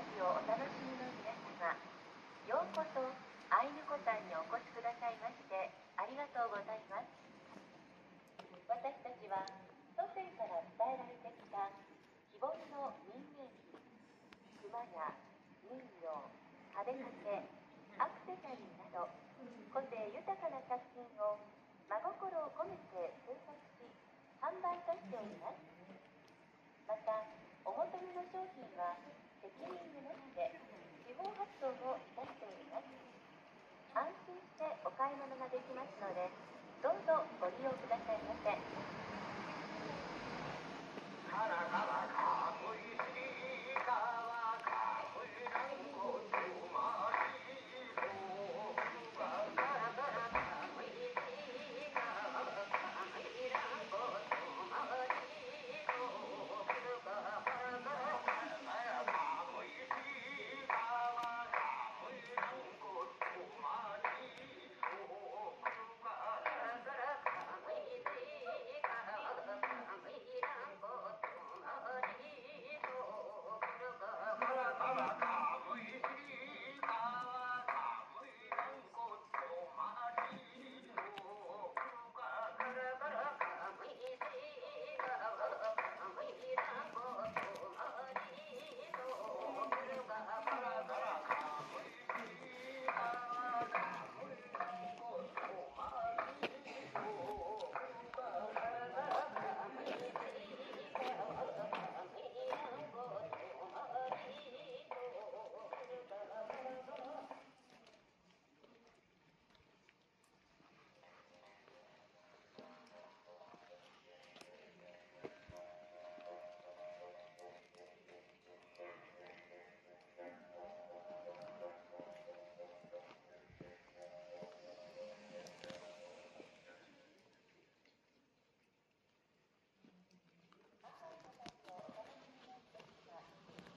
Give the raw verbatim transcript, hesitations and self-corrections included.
旅をお楽しみの皆様、ようこそアイヌコタンにお越しくださいましてありがとうございます。私たちは祖先から伝えられてきた非凡の民芸品、熊や人形、壁掛け、アクセサリーなど個性豊かな作品を真心を込めて制作し販売いたしております。またお求めの商品は責任を持って地方発送もいたしております。安心してお買い物ができますので、どうぞご利用くださいませ。 カラカラカラ